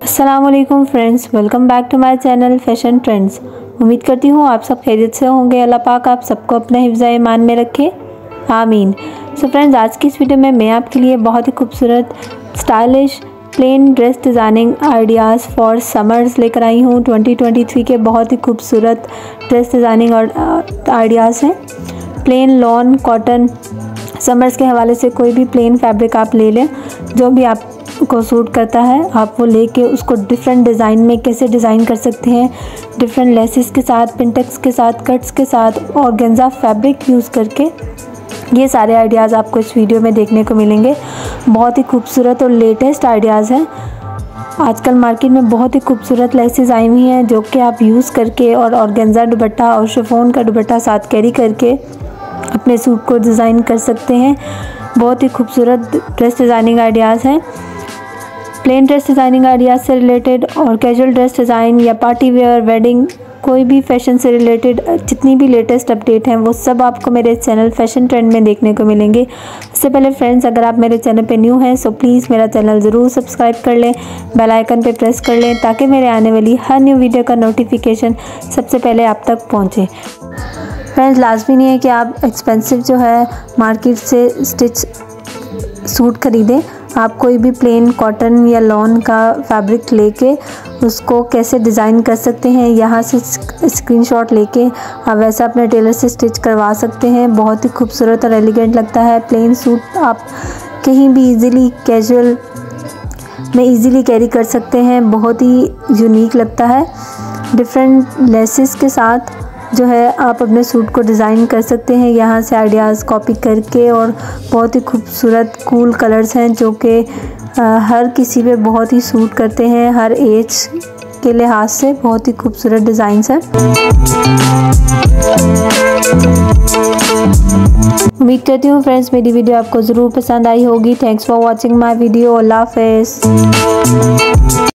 अस्सलामुअलैकुम friends, welcome back to my channel fashion trends. उम्मीद करती हूँ आप सब खैरियत से होंगे। अल्लाह पाक आप सबको अपने हिफ्ज़ ईमान में रखे, आमीन। सो फ्रेंड्स, आज की इस वीडियो में मैं आपके लिए बहुत ही खूबसूरत stylish plain dress designing ideas for summers लेकर आई हूँ। 2023 के बहुत ही खूबसूरत ड्रेस डिज़ाइनिंग आइडियाज़ हैं। प्लेन लॉन कॉटन समर्स के हवाले से कोई भी प्लेन फैब्रिक आप ले लें, जो भी आपको सूट करता है आप वो लेके उसको डिफरेंट डिज़ाइन में कैसे डिज़ाइन कर सकते हैं। डिफरेंट लेसेस के साथ, पिंटेक्स के साथ, कट्स के साथ, ऑर्गेन्जा फैब्रिक यूज़ करके ये सारे आइडियाज़ आपको इस वीडियो में देखने को मिलेंगे। बहुत ही खूबसूरत और लेटेस्ट आइडियाज़ हैं। आजकल मार्केट में बहुत ही खूबसूरत लेसेस आई हुई हैं जो कि आप यूज़ करके और ऑर्गेन्जा दुपट्टा और शिफॉन का दुपट्टा साथ कैरी करके अपने सूट को डिज़ाइन कर सकते हैं। बहुत ही खूबसूरत ड्रेस डिज़ाइनिंग आइडियाज़ हैं। प्लेन ड्रेस डिज़ाइनिंग आइडियाज़ से रिलेटेड और कैजुअल ड्रेस डिज़ाइन या पार्टी वेयर, वेडिंग, कोई भी फैशन से रिलेटेड जितनी भी लेटेस्ट अपडेट हैं वो सब आपको मेरे चैनल फैशन ट्रेंड में देखने को मिलेंगे। उससे पहले फ्रेंड्स, अगर आप मेरे चैनल पे न्यू हैं सो प्लीज़ मेरा चैनल ज़रूर सब्सक्राइब कर लें, बेल आइकन पे प्रेस कर लें ताकि मेरे आने वाली हर न्यू वीडियो का नोटिफिकेशन सबसे पहले आप तक पहुँचे। फ्रेंड्स, लाजमी नहीं है कि आप एक्सपेंसिव जो है मार्केट से स्टिच सूट ख़रीदें। आप कोई भी प्लेन कॉटन या लॉन का फैब्रिक लेके उसको कैसे डिज़ाइन कर सकते हैं, यहाँ से स्क्रीनशॉट लेके आप वैसा अपने टेलर से स्टिच करवा सकते हैं। बहुत ही खूबसूरत और एलिगेंट लगता है। प्लेन सूट आप कहीं भी इजीली कैजुअल में इजीली कैरी कर सकते हैं। बहुत ही यूनिक लगता है। डिफरेंट लेसेस के साथ जो है आप अपने सूट को डिज़ाइन कर सकते हैं यहाँ से आइडियाज़ कॉपी करके। और बहुत ही खूबसूरत कूल कलर्स हैं जो कि हर किसी पे बहुत ही सूट करते हैं, हर एज के लिहाज से बहुत ही खूबसूरत डिज़ाइंस हैं। उम्मीद करती हूँ फ्रेंड्स मेरी वीडियो आपको ज़रूर पसंद आई होगी। Thanks for watching my video. अल्लाह हाफ़िज़।